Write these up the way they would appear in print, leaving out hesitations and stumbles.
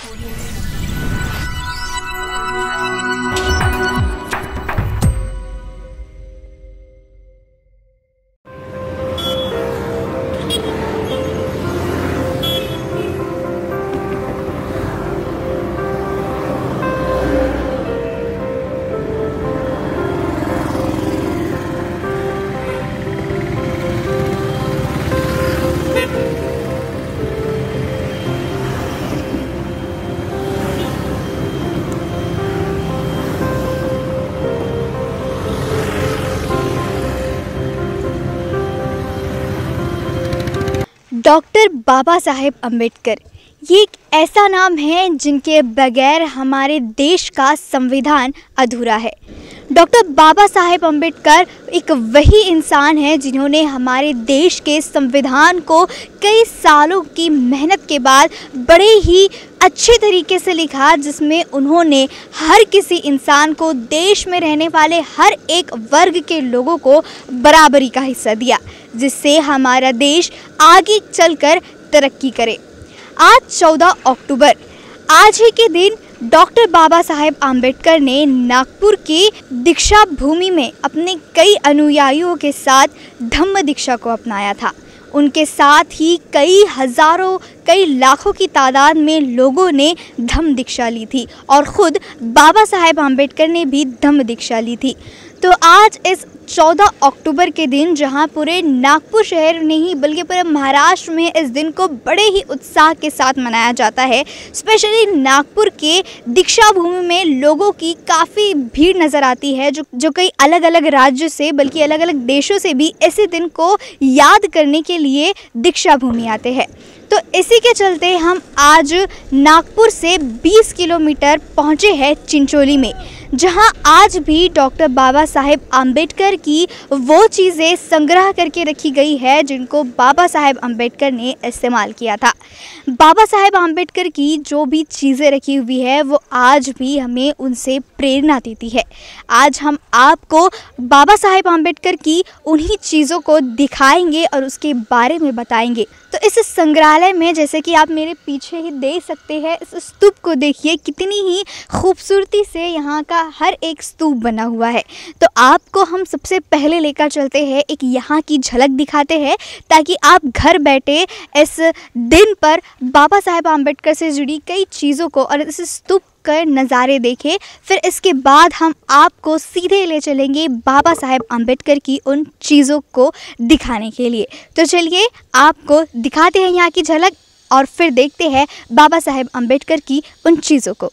Doctor Baba Saheb Ambedkar ये एक ऐसा नाम है जिनके बगैर हमारे देश का संविधान अधूरा है। डॉक्टर बाबा साहेब अम्बेडकर एक वही इंसान है जिन्होंने हमारे देश के संविधान को कई सालों की मेहनत के बाद बड़े ही अच्छे तरीके से लिखा, जिसमें उन्होंने हर किसी इंसान को, देश में रहने वाले हर एक वर्ग के लोगों को बराबरी का हिस्सा दिया, जिससे हमारा देश आगे चलकर तरक्की करे। आज 14 अक्टूबर, आज ही के दिन डॉक्टर बाबा साहेब आम्बेडकर ने नागपुर की दीक्षा भूमि में अपने कई अनुयायियों के साथ धम्म दीक्षा को अपनाया था। उनके साथ ही कई हजारों, कई लाखों की तादाद में लोगों ने धम्म दीक्षा ली थी और ख़ुद बाबा साहेब आम्बेडकर ने भी धम्म दीक्षा ली थी। तो आज इस 14 अक्टूबर के दिन, जहां पूरे नागपुर शहर नहीं बल्कि पूरे महाराष्ट्र में इस दिन को बड़े ही उत्साह के साथ मनाया जाता है, स्पेशली नागपुर के दीक्षा भूमि में लोगों की काफ़ी भीड़ नज़र आती है, जो कई अलग अलग राज्यों से बल्कि अलग अलग देशों से भी इसी दिन को याद करने के लिए दीक्षा भूमि आते हैं। तो इसी के चलते हम आज नागपुर से 20 किलोमीटर पहुँचे हैं चिंचोली में, जहां आज भी डॉक्टर बाबा साहेब आम्बेडकर की वो चीज़ें संग्रह करके रखी गई है जिनको बाबा साहेब आम्बेडकर ने इस्तेमाल किया था। बाबा साहेब आम्बेडकर की जो भी चीज़ें रखी हुई है वो आज भी हमें उनसे प्रेरणा देती है। आज हम आपको बाबा साहेब आम्बेडकर की उन्हीं चीज़ों को दिखाएंगे और उसके बारे में बताएंगे। तो इस संग्रहालय में, जैसे कि आप मेरे पीछे ही देख सकते हैं, इस स्तूप को देखिए, कितनी ही खूबसूरती से यहाँ का हर एक स्तूप बना हुआ है। तो आपको हम सबसे पहले लेकर चलते हैं, एक यहाँ की झलक दिखाते हैं, ताकि आप घर बैठे इस दिन पर बाबा साहेब आम्बेडकर से जुड़ी कई चीज़ों को और इस स्तूप कर नज़ारे देखें। फिर इसके बाद हम आपको सीधे ले चलेंगे बाबा साहेब आम्बेडकर की उन चीज़ों को दिखाने के लिए। तो चलिए आपको दिखाते हैं यहाँ की झलक और फिर देखते हैं बाबा साहेब आम्बेडकर की उन चीज़ों को।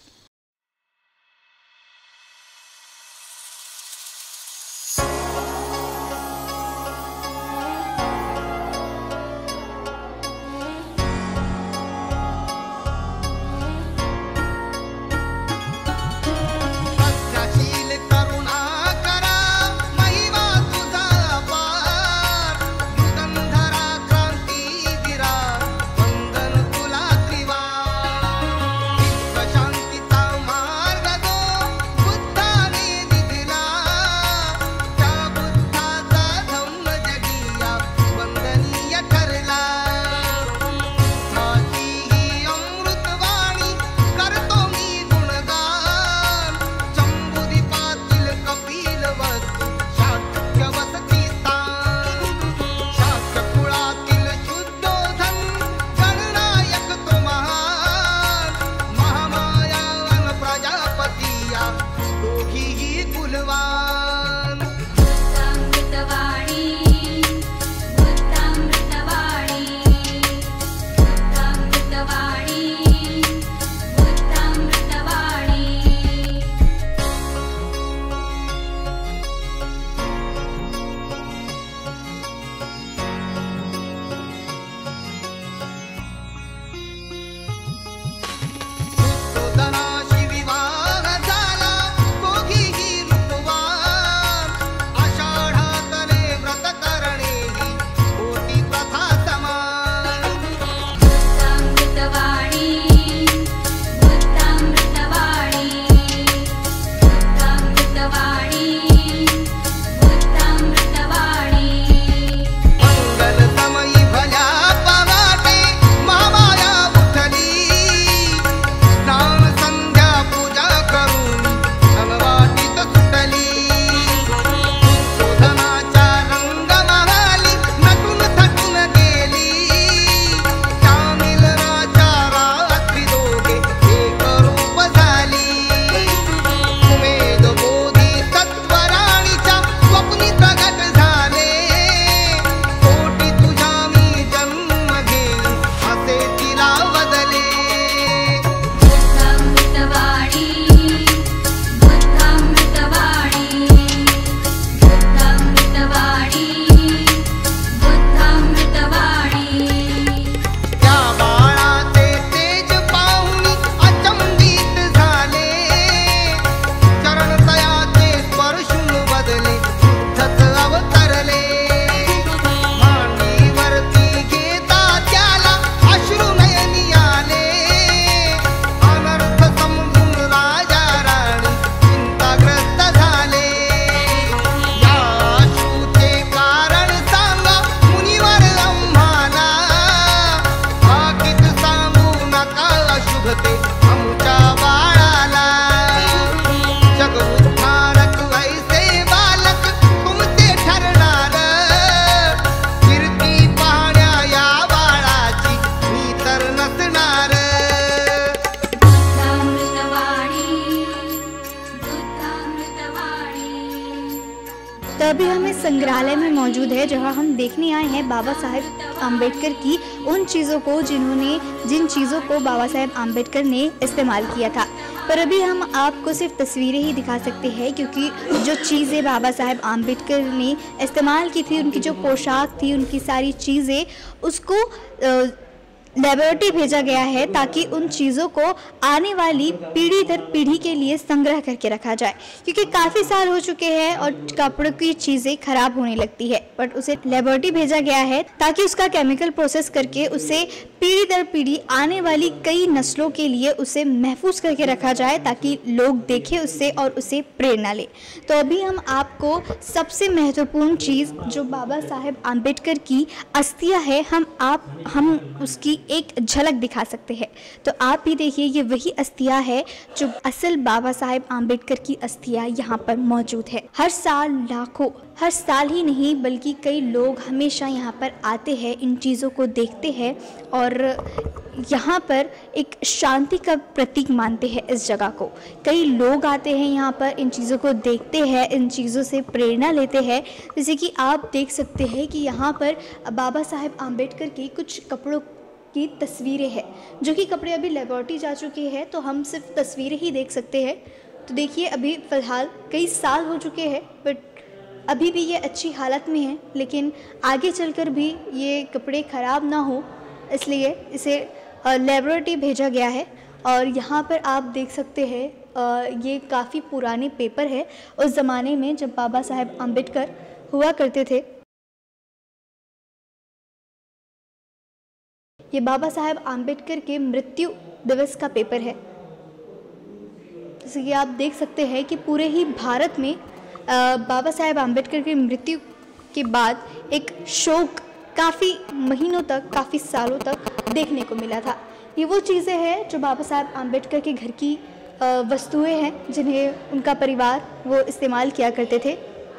शांती बोलते आमच्या बाळाला जग उद्धारक वैसे बालक तुमचे ठरणार कीर्ती पाहण्या या बाळाची मी तर नसणार। तो अभी हम इस संग्रहालय में मौजूद है जहां हम देखने आए हैं बाबा साहेब आम्बेडकर की उन चीज़ों को जिन चीज़ों को बाबा साहेब आम्बेडकर ने इस्तेमाल किया था। पर अभी हम आपको सिर्फ तस्वीरें ही दिखा सकते हैं क्योंकि जो चीज़ें बाबा साहेब आम्बेडकर ने इस्तेमाल की थी, उनकी जो पोशाक थी, उनकी सारी चीज़ें, उसको लेबोरेटरी भेजा गया है ताकि उन चीज़ों को आने वाली पीढ़ी दर पीढ़ी के लिए संग्रह करके रखा जाए, क्योंकि काफ़ी साल हो चुके हैं और कपड़ों की चीज़ें खराब होने लगती है। बट उसे लेबोरेटरी भेजा गया है ताकि उसका केमिकल प्रोसेस करके उसे पीढ़ी दर पीढ़ी आने वाली कई नस्लों के लिए उसे महफूज करके रखा जाए ताकि लोग देखें उससे और उसे प्रेरणा ले। तो अभी हम आपको सबसे महत्वपूर्ण चीज़ जो बाबा साहेब आम्बेडकर की अस्थियां है हम उसकी एक झलक दिखा सकते हैं। तो आप भी देखिए, ये वही अस्थियां है जो असल बाबा साहेब आम्बेडकर की अस्थियां यहाँ पर मौजूद है। हर साल लाखों, हर साल ही नहीं बल्कि कई लोग हमेशा यहाँ पर आते हैं, इन चीज़ों को देखते हैं और यहाँ पर एक शांति का प्रतीक मानते हैं इस जगह को। कई लोग आते हैं यहाँ पर, इन चीज़ों को देखते हैं, इन चीज़ों से प्रेरणा लेते हैं। जैसे कि आप देख सकते हैं कि यहाँ पर बाबा साहेब आम्बेडकर की कुछ कपड़ों की तस्वीरें हैं, जो कि कपड़े अभी लेबोरेटरी जा चुके हैं, तो हम सिर्फ तस्वीरें ही देख सकते हैं। तो देखिए, अभी फ़िलहाल कई साल हो चुके हैं बट अभी भी ये अच्छी हालत में है, लेकिन आगे चलकर भी ये कपड़े ख़राब ना हो इसलिए इसे लेबोरेटरी भेजा गया है। और यहाँ पर आप देख सकते हैं ये काफ़ी पुराने पेपर है उस ज़माने में जब बाबा साहेब आम्बेडकर हुआ करते थे। ये बाबा साहेब आम्बेडकर के मृत्यु दिवस का पेपर है। जैसे कि आप देख सकते हैं कि पूरे ही भारत में बाबा साहेब आम्बेडकर की मृत्यु के बाद एक शोक काफ़ी महीनों तक, काफ़ी सालों तक देखने को मिला था। ये वो चीज़ें हैं जो बाबा साहेब आम्बेडकर के घर की वस्तुएं हैं जिन्हें उनका परिवार वो इस्तेमाल किया करते थे।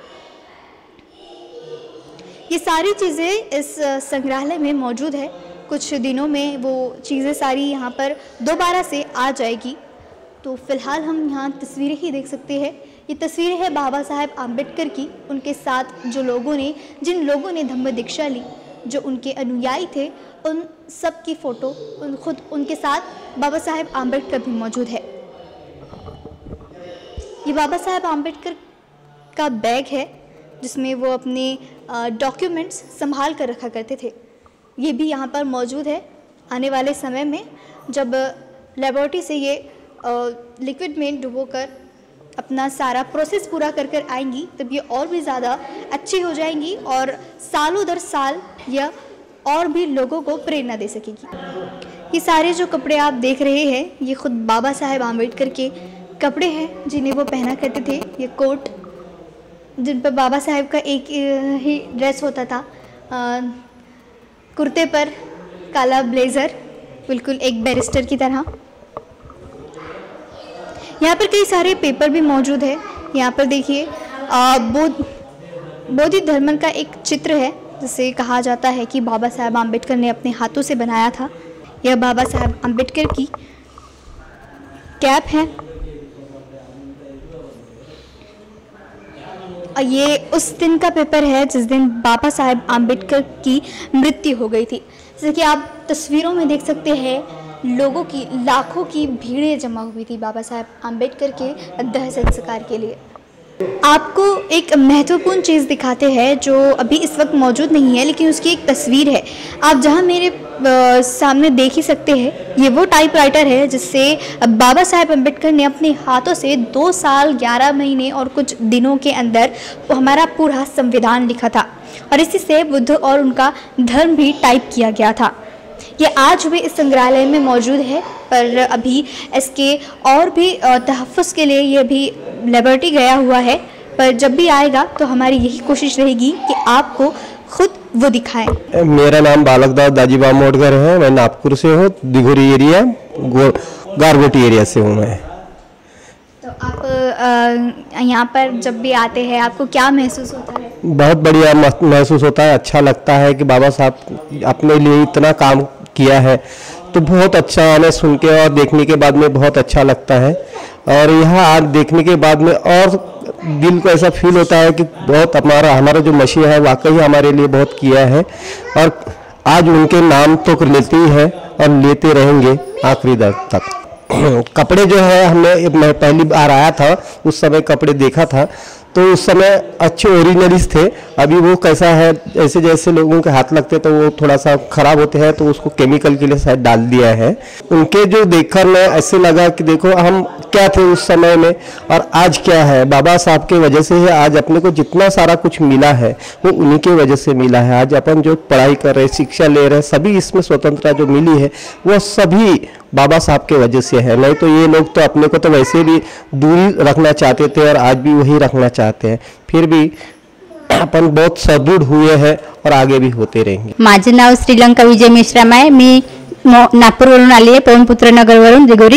ये सारी चीज़ें इस संग्रहालय में मौजूद है। कुछ दिनों में वो चीज़ें सारी यहाँ पर दोबारा से आ जाएगी। तो फ़िलहाल हम यहाँ तस्वीरें ही देख सकते हैं। ये तस्वीरें हैं बाबा साहेब आम्बेडकर की, उनके साथ जिन लोगों ने धम्म दीक्षा ली, जो उनके अनुयायी थे, उन सब की फ़ोटो खुद उनके साथ बाबा साहेब आम्बेडकर भी मौजूद है। ये बाबा साहेब आम्बेडकर का बैग है जिसमें वो अपने डॉक्यूमेंट्स संभाल कर रखा करते थे। ये भी यहाँ पर मौजूद है। आने वाले समय में जब लेबोरेटरी से ये लिक्विड में डुबोकर अपना सारा प्रोसेस पूरा कर आएंगी, तब ये और भी ज़्यादा अच्छी हो जाएंगी और सालों दर साल यह और भी लोगों को प्रेरणा दे सकेगी। ये सारे जो कपड़े आप देख रहे हैं, ये खुद बाबा साहेब आम्बेडकर के कपड़े हैं जिन्हें वो पहना करते थे। ये कोट जिन पर बाबा साहेब का एक ही ड्रेस होता था, कुर्ते पर काला ब्लेज़र, बिल्कुल एक बैरिस्टर की तरह। यहाँ पर कई सारे पेपर भी मौजूद है। यहाँ पर देखिए बोधि धर्म का एक चित्र है जिसे कहा जाता है कि बाबा साहेब आम्बेडकर ने अपने हाथों से बनाया था। यह बाबा साहेब आम्बेडकर की कैप है और ये उस दिन का पेपर है जिस दिन बाबा साहेब आम्बेडकर की मृत्यु हो गई थी। जैसे कि आप तस्वीरों में देख सकते हैं, लोगों की लाखों की भीड़ें जमा हुई थी बाबा साहेब आम्बेडकर के दाह संस्कार के लिए। आपको एक महत्वपूर्ण चीज़ दिखाते हैं जो अभी इस वक्त मौजूद नहीं है, लेकिन उसकी एक तस्वीर है। आप जहां मेरे सामने देख ही सकते हैं, ये वो टाइपराइटर है जिससे बाबा साहेब आम्बेडकर ने अपने हाथों से 2 साल 11 महीने और कुछ दिनों के अंदर हमारा पूरा संविधान लिखा था और इसी से बुद्ध और उनका धर्म भी टाइप किया गया था। ये आज भी इस संग्रहालय में मौजूद है, पर अभी इसके और भी तहफ़्फ़ुज़ के लिए ये भी लेबोरेटरी गया हुआ है। पर जब भी आएगा तो हमारी यही कोशिश रहेगी कि आपको खुद वो दिखाएं। मेरा नाम बालक दास दाजीबा मोटकर है। मैं नागपुर से हूँ, दिघोरी एरिया गारगोटी एरिया से हूँ मैं। तो आप यहाँ पर जब भी आते हैं आपको क्या महसूस होता है? बहुत बढ़िया महसूस होता है, अच्छा लगता है कि बाबा साहब अपने लिए इतना काम किया है, तो बहुत अच्छा हमें सुन के और देखने के बाद में बहुत अच्छा लगता है। और यहाँ आज देखने के बाद में और दिल को ऐसा फील होता है कि बहुत हमारा जो मसीहा है वाकई हमारे लिए बहुत किया है, और आज उनके नाम तो लेते ही है और लेते रहेंगे आखिरी दम तक। कपड़े जो है मैं पहली बार आया था उस समय कपड़े देखा था, तो उस समय अच्छे ओरिजिनलिस्ट थे। अभी वो कैसा है, ऐसे जैसे लोगों के हाथ लगते तो वो थोड़ा सा खराब होते हैं, तो उसको केमिकल के लिए शायद डाल दिया है। उनके जो देखकर मैं ऐसे लगा कि देखो हम क्या थे उस समय में और आज क्या है। बाबा साहब के वजह से ही आज अपने को जितना सारा कुछ मिला है वो उन्हीं के वजह से मिला है। आज अपन जो पढ़ाई कर रहे, शिक्षा ले रहे, सभी इसमें स्वतंत्रता जो मिली है वो सभी बाबा साहब के वजह से है। नहीं तो ये लोग तो अपने को तो वैसे भी दूरी रखना चाहते थे और आज भी वही रखना चाहते हैं, फिर भी अपन बहुत सदृढ हुए हैं और आगे भी होते रहेंगे। माझे नाव श्रीलंका विजय मेश्राम आहे। मी नागपूरवरून आली आहे, पवनपुत्र नगरवरून दिगोरी।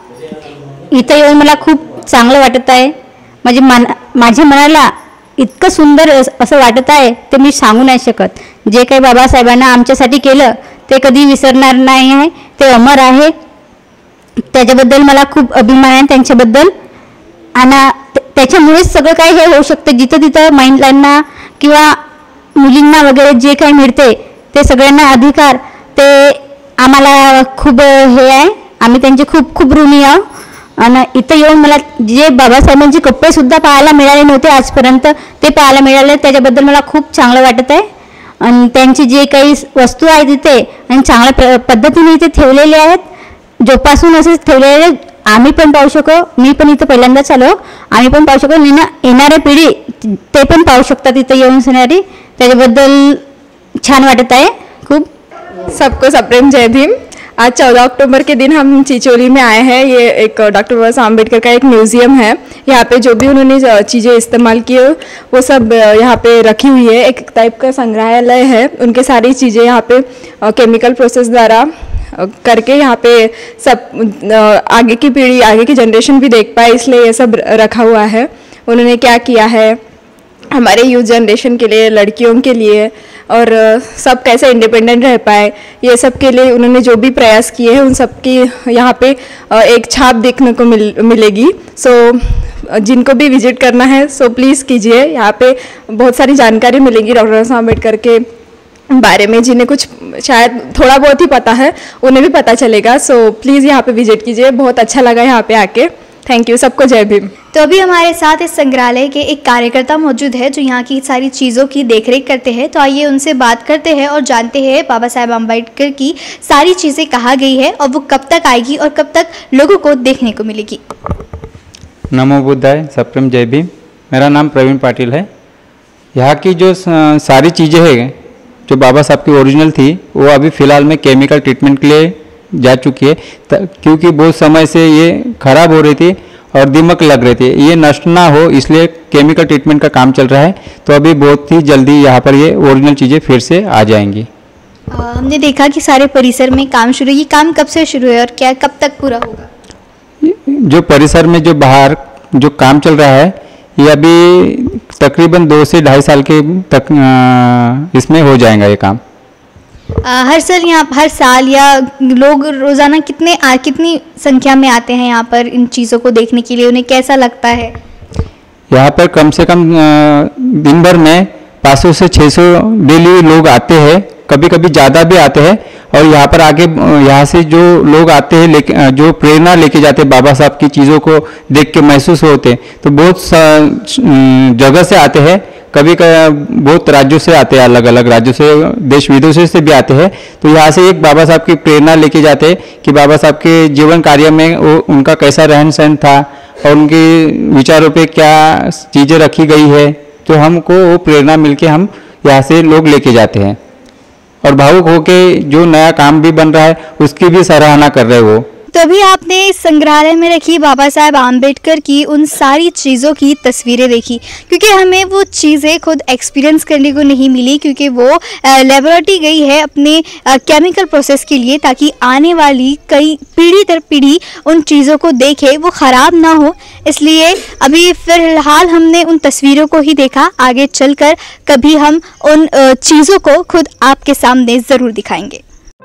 इथं येऊन मला खूप चांगलं वाटत आहे। म्हणजे माझ्या मनाला इतकं सुंदर असं वाटत आहे ते मी सांगू नाही शकत। जे काही बाबासाहेबांना आमच्यासाठी केलं ते कधी विसरणार नाही आहे, ते अमर आहे। त्याच्याबद्दल मला खूप अभिमान आहे त्यांच्याबद्दल, आणि त्याच्यामुळेच सगळं काही हे होऊ शकतं। जिथं तिथं महिलांना किंवा मुलींना वगैरे जे काही मिळते ते सगळ्यांना अधिकार, ते आम्हाला खूप हे आहे, आम्ही त्यांचे खूप खूप ऋणी आहोत। आणि इथं येऊन मला जे बाबासाहेबांचे कपडे सुद्धा पाहायला मिळाले नव्हते आजपर्यंत, ते पाहायला मिळाले, त्याच्याबद्दल मला खूप चांगलं वाटत आहे। आणि त्यांची जे काही वस्तू आहेत तिथे आणि चांगल्या पद्धतीने इथे ठेवलेले आहेत, जोपासून असेच ठेवलेले आम्ही पण पाहू शकतो। मी पण इथं पहिल्यांदाच आलो, आम्ही पण पाहू शकतो, येणाऱ्या पिढी ते पण पाहू शकतात इथं येऊन येणारी। त्याच्याबद्दल छान वाटत आहे खूप। सबको सप्रेम जय भीम। आज 14 अक्टूबर के दिन हम चिचोली में आए हैं। ये एक डॉक्टर बाबा साहब अम्बेडकर का एक म्यूज़ियम है। यहाँ पे जो भी उन्होंने चीज़ें इस्तेमाल की वो सब यहाँ पे रखी हुई है। एक टाइप का संग्रहालय है, उनके सारी चीज़ें यहाँ पे केमिकल प्रोसेस द्वारा करके यहाँ पे सब आगे की पीढ़ी, आगे की जनरेशन भी देख पाए, इसलिए ये सब रखा हुआ है। उन्होंने क्या किया है हमारे यूथ जनरेशन के लिए, लड़कियों के लिए, और सब कैसे इंडिपेंडेंट रह पाए, ये सब के लिए उन्होंने जो भी प्रयास किए हैं उन सब की यहाँ पे एक छाप देखने को मिलेगी। सो जिनको भी विजिट करना है सो प्लीज़ कीजिए। यहाँ पे बहुत सारी जानकारी मिलेगी डॉक्टर बाबा साहब अम्बेडकर के बारे में, जिन्हें कुछ शायद थोड़ा बहुत ही पता है उन्हें भी पता चलेगा। सो प्लीज़ यहाँ पे विजिट कीजिए, बहुत अच्छा लगा यहाँ पे आके। थैंक यू, सबको जय भीम। तो अभी हमारे साथ इस संग्रहालय के एक कार्यकर्ता मौजूद है जो यहाँ की सारी चीज़ों की देखरेख करते हैं। तो आइए उनसे बात करते हैं और जानते हैं बाबा साहेब अम्बेडकर की सारी चीज़ें कहाँ गई है और वो कब तक आएगी और कब तक लोगों को देखने को मिलेगी। नमो बुद्धाय, सप्रेम जय भीम। मेरा नाम प्रवीण पाटिल है। यहाँ की जो सारी चीज़ें हैं जो बाबा साहब की ओरिजिनल थी वो अभी फ़िलहाल में केमिकल ट्रीटमेंट के लिए जा चुकी है, क्योंकि बहुत समय से ये ख़राब हो रही थी और दीमक लग रही थी। ये नष्ट ना हो इसलिए केमिकल ट्रीटमेंट का काम चल रहा है। तो अभी बहुत ही जल्दी यहाँ पर ये ओरिजिनल चीज़ें फिर से आ जाएंगी। हमने देखा कि सारे परिसर में काम शुरू, ये काम कब से शुरू है और क्या कब तक पूरा होगा? जो परिसर में जो बाहर जो काम चल रहा है ये अभी तकरीबन 2 से 2.5 साल के तक इसमें हो जाएगा ये काम। हर साल या लोग रोज़ाना कितनी संख्या में आते हैं यहाँ पर इन चीज़ों को देखने के लिए? उन्हें कैसा लगता है? यहाँ पर कम से कम दिन भर में 500 से 600 डेली लोग आते हैं, कभी कभी ज़्यादा भी आते हैं। और यहाँ पर आगे यहाँ से जो लोग आते हैं जो प्रेरणा लेके जाते हैं बाबा साहब की चीज़ों को देख के महसूस होते हैं, तो बहुत जगह से आते हैं। कभी बहुत राज्यों से आते हैं, अलग अलग राज्यों से, देश विदेशों से भी आते हैं। तो यहाँ से एक बाबा साहब की प्रेरणा लेके जाते हैं कि बाबा साहब के जीवन कार्य में वो उनका कैसा रहन सहन था और उनके विचारों पे क्या चीज़ें रखी गई है। तो हमको वो प्रेरणा मिलके हम यहाँ से लोग लेके जाते हैं और भावुक होके जो नया काम भी बन रहा है उसकी भी सराहना कर रहे हैं वो। तो अभी आपने संग्रहालय में रखी बाबा साहेब आम्बेडकर की उन सारी चीज़ों की तस्वीरें देखी, क्योंकि हमें वो चीज़ें खुद एक्सपीरियंस करने को नहीं मिली, क्योंकि वो लेबोरेटरी गई है अपने केमिकल प्रोसेस के लिए, ताकि आने वाली कई पीढ़ी दर पीढ़ी उन चीज़ों को देखे, वो ख़राब ना हो। इसलिए अभी फ़िलहाल हमने उन तस्वीरों को ही देखा। आगे चलकर कभी हम उन चीज़ों को खुद आपके सामने ज़रूर दिखाएंगे।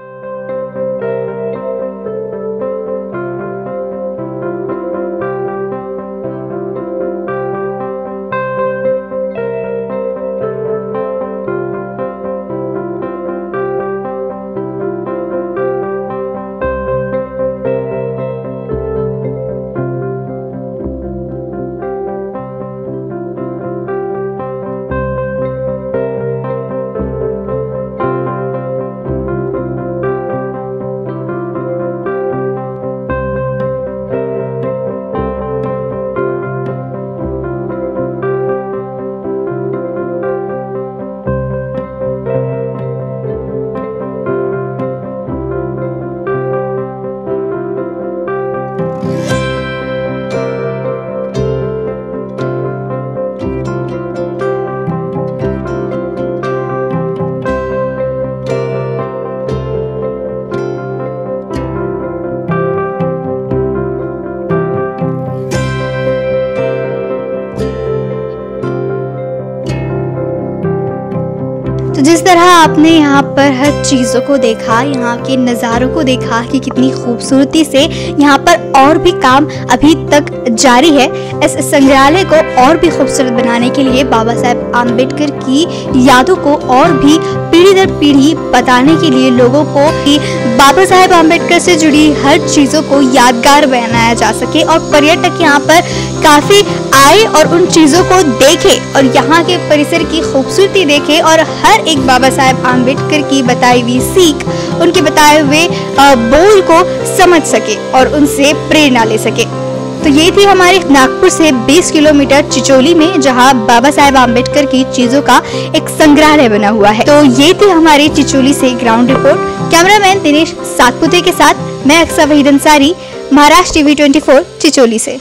जिस तरह आपने यहाँ पर हर चीज़ों को देखा, यहाँ के नज़ारों को देखा कि कितनी खूबसूरती से यहाँ पर और भी काम अभी तक जारी है। इस संग्रहालय को और भी खूबसूरत बनाने के लिए बाबा साहेब आम्बेडकर की यादों को और भी पीढ़ी दर पीढ़ी बताने के लिए लोगों को कि बाबा साहेब आम्बेडकर से जुड़ी हर चीज़ों को यादगार बनाया जा सके और पर्यटक यहाँ पर काफ़ी आए और उन चीज़ों को देखे और यहाँ के परिसर की खूबसूरती देखे और हर एक बाबा साहेब आम्बेडकर की बताई हुई सीख, उनके बताए हुए बोल को समझ सके और उनसे प्रेरणा ले सके। तो ये थी हमारे नागपुर से 20 किलोमीटर चिचोली में, जहाँ बाबा साहेब आम्बेडकर की चीज़ों का एक संग्रहालय बना हुआ है। तो ये थी हमारी चिचोली से ground report. Cameraman Dinesh Satpute के साथ मैं अक्सा वहीद अंसारी, महाराष्ट्र टीवी 24 चिचोली से।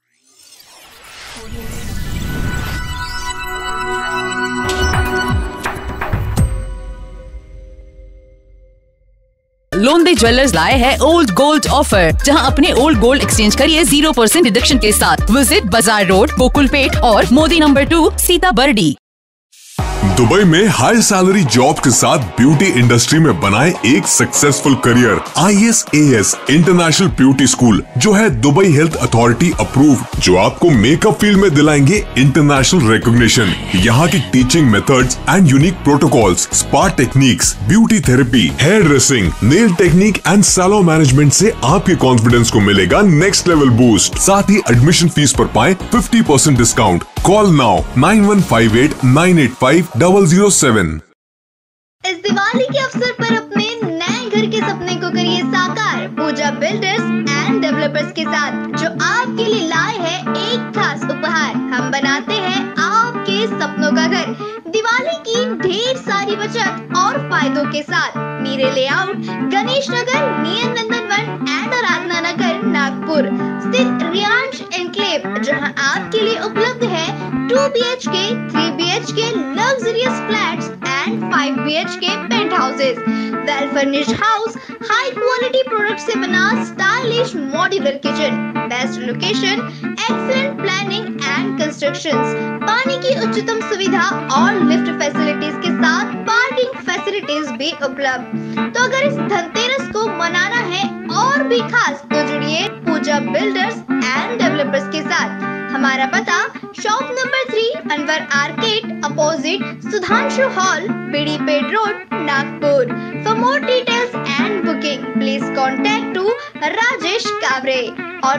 लोंदे ज्वेलर्स लाए है ओल्ड गोल्ड ऑफर, जहां अपने ओल्ड गोल्ड एक्सचेंज करिए 0% डिडक्शन के साथ। विजिट बाजार रोड, गोकुलपेट और मोदी नंबर 2, सीता बर्डी। दुबई में हाई सैलरी जॉब के साथ ब्यूटी इंडस्ट्री में बनाए एक successful career. ISAS international beauty school, जो है दुबई हेल्थ अथॉरिटी अप्रूव, जो आपको मेकअप फील्ड में दिलाएंगे इंटरनेशनल रिकॉग्निशन। यहाँ की teaching methods and unique protocols, spa techniques, beauty therapy, hair dressing, nail technique and salon management से आपके कॉन्फिडेंस को मिलेगा नेक्स्ट लेवल बूस्ट। साथ ही एडमिशन फीस पर पाए 50% डिस्काउंट। Call now 9158 985 007। इस दिवाली के अवसर पर अपने नए घर के सपने को करिए साकार पूजा बिल्डर्स एंड डेवलपर्स के साथ, जो आपके लिए लाए हैं एक खास उपहार। हम बनाते हैं आपके सपनों का घर। दिवाली की ढेर सारी बचत और फायदों के साथ Meere layout, Ganesh Nagar, near Nandanvan and Aradhana Nagar, Nagpur स्थित रियांश एनक्लेव, जहां आपके लिए उपलब्ध है 2 BHK, 3 BHK luxurious flats and 5 BHK penthouses, well furnished house, high quality product से बना stylish modular kitchen, best location, excellent planning and constructions, पानी की उच्चतम सुविधा और लिफ्ट फैसिलिटीज के साथ पार्किंग फैसिलिटीज भी उपलब्ध। तो अगर इस धनतेरस को मनाना है और भी खास, तो जुड़िए पूजा बिल्डर्स एंड डेवलपर्स के साथ। हमारा पता shop number 3, Anwar arcade, opposite Sudhanshu hall, Bidipeth road, Nagpur. For more details and booking please contact to Rajesh Kaware और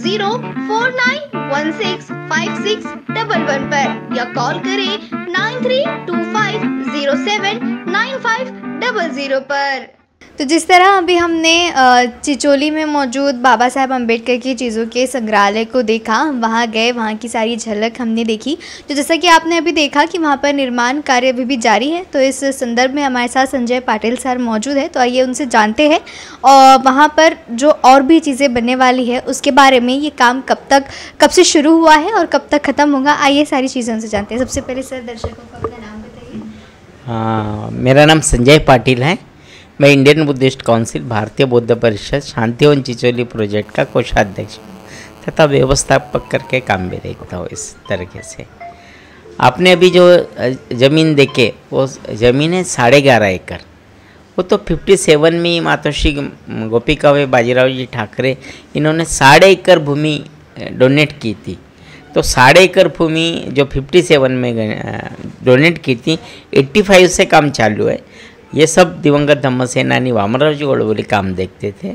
9049165611 पर, या कॉल करें 9325079500 पर। तो जिस तरह अभी हमने चिचोली में मौजूद बाबा साहेब अम्बेडकर की चीज़ों के संग्रहालय को देखा, वहाँ गए, वहाँ की सारी झलक हमने देखी। तो जैसा कि आपने अभी देखा कि वहाँ पर निर्माण कार्य अभी भी जारी है। तो इस संदर्भ में हमारे साथ संजय पाटिल सर मौजूद है, तो आइए उनसे जानते हैं और वहाँ पर जो और भी चीज़ें बनने वाली है उसके बारे में, ये काम कब से शुरू हुआ है और कब तक ख़त्म होगा, आइए सारी चीज़ें उनसे जानते हैं। सबसे पहले सर दर्शकों को अपना नाम बताइए। हाँ, मेरा नाम संजय पाटिल है। मैं इंडियन बुद्धिस्ट काउंसिल भारतीय बौद्ध परिषद शांतिवन चिचोली प्रोजेक्ट का कोषाध्यक्ष तथा व्यवस्थापक करके काम भी देखता हूँ। इस तरीके से आपने अभी जो ज़मीन देखे वो ज़मीन है 11.5 एकड़। वो तो 57 में मातोश्री गोपिकाबाई बाजीराव जी ठाकरे इन्होंने 1.5 एकड़ भूमि डोनेट की थी। तो 1.5 एकड़ भूमि जो 57 में डोनेट की थी, 85 से काम चालू है। ये सब दिवंगत धम्म सेनानी वामनराव जी गोडबोले काम देखते थे।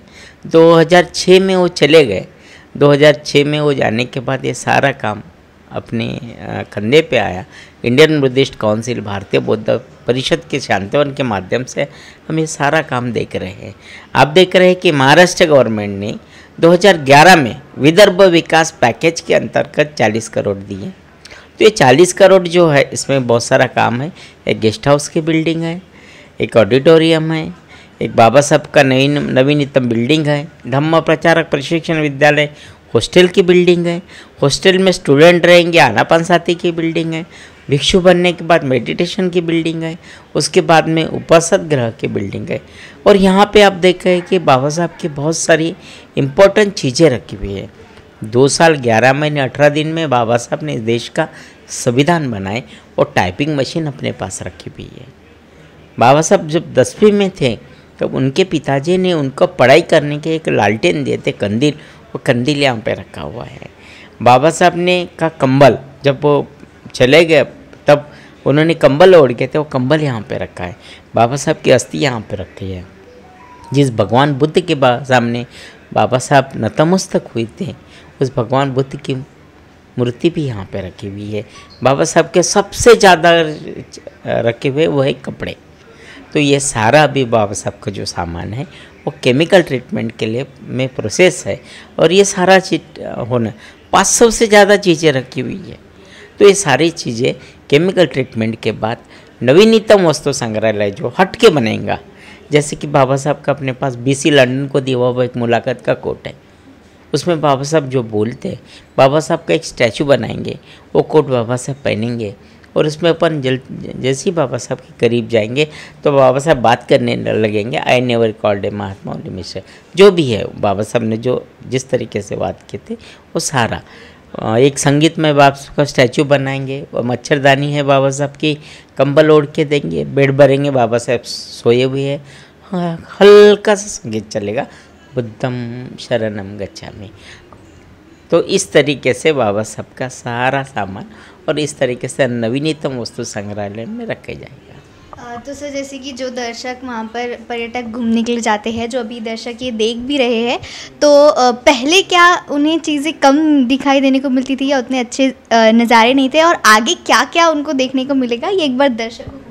2006 में वो चले गए। 2006 में वो जाने के बाद ये सारा काम अपने कंधे पे आया। इंडियन बुद्धिस्ट काउंसिल भारतीय बौद्ध परिषद के शांतिवन के माध्यम से हम ये सारा काम देख रहे हैं। आप देख रहे हैं कि महाराष्ट्र गवर्नमेंट ने 2011 में विदर्भ विकास पैकेज के अंतर्गत 40 करोड़ दिए। तो ये 40 करोड़ जो है इसमें बहुत सारा काम है। एक गेस्ट हाउस की बिल्डिंग है, एक ऑडिटोरियम है, एक बाबा साहब का नवीनतम बिल्डिंग है, धम्म प्रचारक प्रशिक्षण विद्यालय, हॉस्टल की बिल्डिंग है, हॉस्टल में स्टूडेंट रहेंगे, आनापान साथी की बिल्डिंग है, भिक्षु बनने के बाद मेडिटेशन की बिल्डिंग है, उसके बाद में उपासक गृह की बिल्डिंग है। और यहाँ पे आप देख रहे हैं कि बाबा साहब की बहुत सारी इम्पोर्टेंट चीज़ें रखी हुई है। 2 साल 11 महीने 18 दिन में बाबा साहब ने इस देश का संविधान बनाए और टाइपिंग मशीन अपने पास रखी हुई है। बाबा साहब जब 10वीं में थे तब उनके पिताजी ने उनको पढ़ाई करने के एक लालटेन दिए थे, कंदील। वो कंदील यहाँ पे रखा हुआ है। बाबा साहब ने का कंबल, जब वो चले गए तब उन्होंने कंबल ओढ़ के थे, वो कंबल यहाँ पे रखा है। बाबा साहब की अस्थि यहाँ पे रखी है। जिस भगवान बुद्ध के सामने बाबा साहब नतमस्तक हुए थे, उस भगवान बुद्ध की मूर्ति भी यहाँ पे रखी हुई है। बाबा साहब के सबसे ज़्यादा रखे हुए वो है कपड़े। तो ये सारा अभी बाबा साहब का जो सामान है वो केमिकल ट्रीटमेंट के लिए में प्रोसेस है। और ये सारा चीज होना 500 से ज़्यादा चीज़ें रखी हुई है। तो ये सारी चीज़ें केमिकल ट्रीटमेंट के बाद नवीनतम वस्तु संग्रहालय जो हट के बनेगा। जैसे कि बाबा साहब का अपने पास BC लंदन को दिया हुआ एक मुलाकात का कोट है, उसमें बाबा साहब जो बोलते हैं, बाबा साहब का एक स्टैचू बनाएंगे, वो कोट बाबा साहब पहनेंगे और उसमें अपन जैसे ही बाबा साहब के करीब जाएंगे तो बाबा साहब बात करने लगेंगे, I never called a Mahatma only mister. जो भी है बाबा साहब ने जो जिस तरीके से बात किए थे वो सारा एक संगीत में बाबा साहब का स्टैचू बनाएंगे। और मच्छरदानी है बाबा साहब की, कंबल ओढ़ के देंगे, बेड भरेंगे, बाबा साहब सोए हुए हैं, हल्का सा संगीत चलेगा, बुद्धम शरणम गच्छामि। तो इस तरीके से बाबा साहब का सारा सामान और इस तरीके से नवीनतम वस्तु संग्रहालय में रखे जाएगा। तो सर जैसे कि जो दर्शक वहाँ पर पर्यटक घूमने के लिए जाते हैं, जो अभी दर्शक ये देख भी रहे हैं, तो पहले क्या उन्हें चीज़ें कम दिखाई देने को मिलती थी या उतने अच्छे नज़ारे नहीं थे, और आगे क्या क्या उनको देखने को मिलेगा, ये एक बार दर्शकों को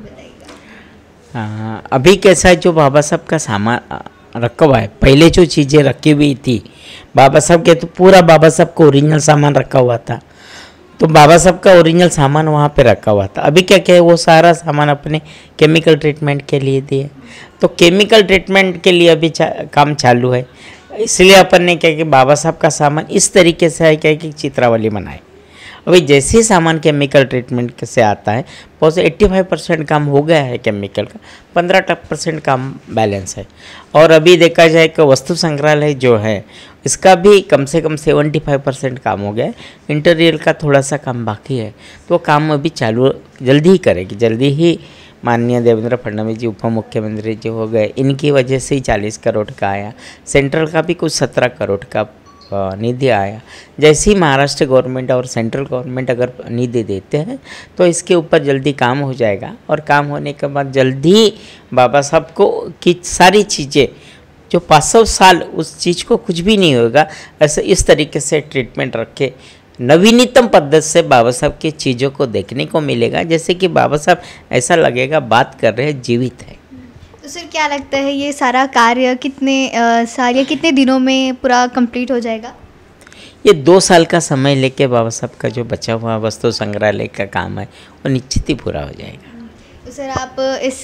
बताइएगा। अभी कैसा है, जो बाबा साहब का सामान रखा हुआ है, पहले जो चीज़ें रखी हुई थी बाबा साहब के, तो पूरा बाबा साहब का ओरिजिनल सामान रखा हुआ था। तो बाबा साहब का ओरिजिनल सामान वहाँ पे रखा हुआ था। अभी क्या क्या है, वो सारा सामान अपने केमिकल ट्रीटमेंट के लिए दिए। तो केमिकल ट्रीटमेंट के लिए अभी काम चालू है। इसलिए अपन ने क्या कि बाबा साहब का सामान इस तरीके से है क्या कि चित्रावली बनाए। अभी जैसे ही सामान केमिकल ट्रीटमेंट से आता है, बहुत से 85% काम हो गया है केमिकल का, 15% काम बैलेंस है। और अभी देखा जाए कि वस्तु संग्रहालय जो है इसका भी कम से कम 75% काम हो गया है। इंटीरियर का थोड़ा सा काम बाकी है, तो काम अभी चालू जल्दी ही करेगी। जल्दी ही माननीय देवेंद्र फडणवीस जी उप मुख्यमंत्री जी हो गए, इनकी वजह से ही 40 करोड़ का आया। सेंट्रल का भी कुछ 17 करोड़ का निधि आया। जैसे ही महाराष्ट्र गवर्नमेंट और सेंट्रल गवर्नमेंट अगर निधि देते हैं तो इसके ऊपर जल्दी काम हो जाएगा। और काम होने के बाद जल्दी बाबा साहब को की सारी चीज़ें जो 500 साल उस चीज़ को कुछ भी नहीं होगा, ऐसे इस तरीके से ट्रीटमेंट रखे नवीनतम पद्धति से बाबा साहब की चीज़ों को देखने को मिलेगा। जैसे कि बाबा साहब ऐसा लगेगा बात कर रहे हैं, जीवित है। तो सर क्या लगता है ये सारा कार्य कितने दिनों में पूरा कंप्लीट हो जाएगा? ये 2 साल का समय लेके बाबा साहब का जो बचा हुआ वस्तु संग्रहालय का काम है वो निश्चित ही पूरा हो जाएगा। तो सर आप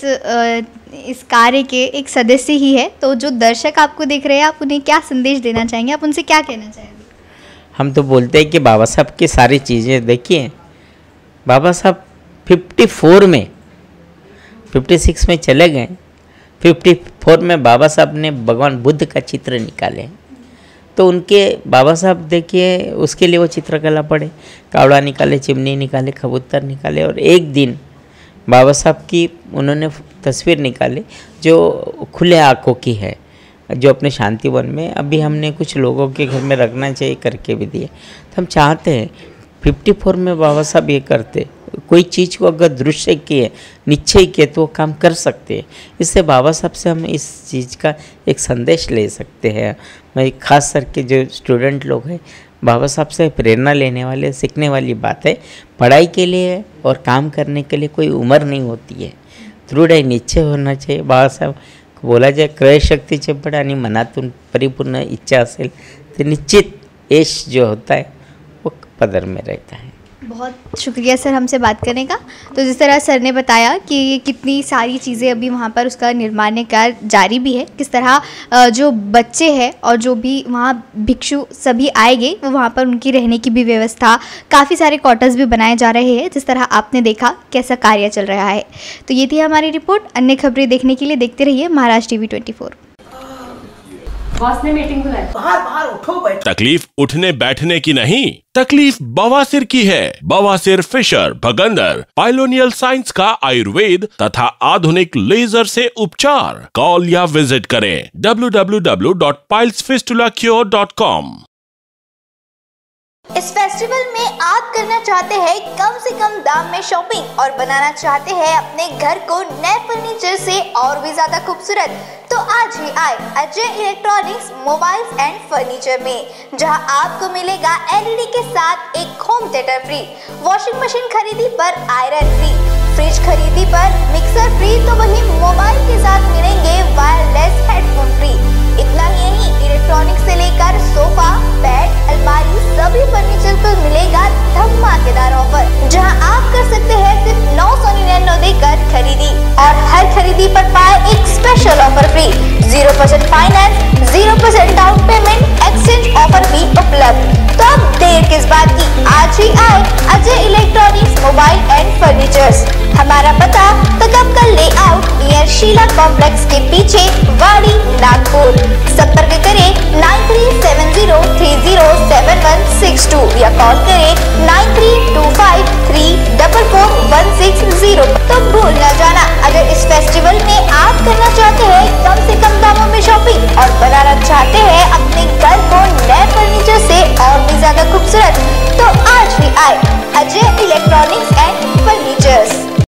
इस कार्य के एक सदस्य ही है, तो जो दर्शक आपको देख रहे हैं आप उन्हें क्या संदेश देना चाहेंगे, आप उनसे क्या कहना चाहेंगे? हम तो बोलते हैं कि बाबा साहब की सारी चीज़ें देखिए, बाबा साहब 54 में 56 में चले गए, 54 में बाबा साहब ने भगवान बुद्ध का चित्र निकाले। तो उनके बाबा साहब देखिए उसके लिए वो चित्रकला पढ़े, कावड़ा निकाले, चिमनी निकाले, कबूतर निकाले, और एक दिन बाबा साहब की उन्होंने तस्वीर निकाली जो खुले आँखों की है, जो अपने शांति वन में अभी हमने कुछ लोगों के घर में रखना चाहिए करके भी दिए। तो हम चाहते हैं 54 में बाबा साहब ये करते, कोई चीज़ को अगर दृश्य किए, निश्चय किए तो वो काम कर सकते हैं। इससे बाबा साहब से हम इस चीज़ का एक संदेश ले सकते हैं। मैं खास करके जो स्टूडेंट लोग हैं, बाबा साहब से प्रेरणा लेने वाले, सीखने वाली बात है। पढ़ाई के लिए और काम करने के लिए कोई उम्र नहीं होती है, दृढ़ निश्चय होना चाहिए। बाबा साहब बोला जाए क्रय शक्तीचे पण आणि मनातून परिपूर्ण इच्छा असेल तो निश्चित यश जो होता है वो पदर में रहता है। बहुत शुक्रिया सर हमसे बात करने का। तो जिस तरह सर ने बताया कि ये कितनी सारी चीज़ें अभी वहाँ पर उसका निर्माण कार्य जारी भी है, किस तरह जो बच्चे हैं और जो भी वहाँ भिक्षु सभी आएंगे वो वहाँ पर उनकी रहने की भी व्यवस्था, काफ़ी सारे क्वार्टर्स भी बनाए जा रहे हैं, जिस तरह आपने देखा कैसा कार्य चल रहा है। तो ये थी हमारी रिपोर्ट। अन्य खबरें देखने के लिए देखते रहिए महाराष्ट्र TV 24। बॉस ने मीटिंग बुलाई। बाहर उठो बैठो। तकलीफ उठने बैठने की नहीं, तकलीफ बवासीर की है। बवासीर फिशर भगंदर पाइलोनियल साइंस का आयुर्वेद तथा आधुनिक लेजर से उपचार। कॉल या विजिट करें www.pilesfistulacure.com। इस फेस्टिवल में आप करना चाहते हैं कम से कम दाम में शॉपिंग और बनाना चाहते हैं अपने घर को नए फर्नीचर से और भी ज्यादा खूबसूरत, तो आज ही आए Ajay electronics mobiles and furniture में, जहां आपको मिलेगा LED के साथ एक home theatre free, washing machine खरीदी पर आयरन फ्री, फ्रिज खरीदी पर मिक्सर फ्री, तो वहीं मोबाइल के साथ मिलेंगे वायरलेस हेडफोन फ्री। इतना ही नहीं, इलेक्ट्रॉनिक्स से लेकर सोफा, बेड, अलमारी सभी फर्नीचर पर मिलेगा धमाकेदार ऑफर, जहां आप कर सकते हैं सिर्फ 999 देकर खरीदी और हर खरीदी पर पाए एक special offer free. 0% finance, 0% down payment, exchange offer भी उपलब्ध। तो अब देर किस बात की, आज ही आए Ajay electronics mobile and furnitures. हमारा पता तकबकल लेआउट नियर शीला कॉम्प्लेक्स के पीछे, वाड़ी, नागपुर। संपर्क करें 9370307162 या कॉल करें 9325344160। तो भूल न जाना, अगर इस फेस्टिवल में आप करना चाहते हैं कम से कम दामों में शॉपिंग और बनाना चाहते हैं अपने घर को नए फर्नीचर से और भी ज्यादा खूबसूरत, तो आज ही आए अजय इलेक्ट्रॉनिक्स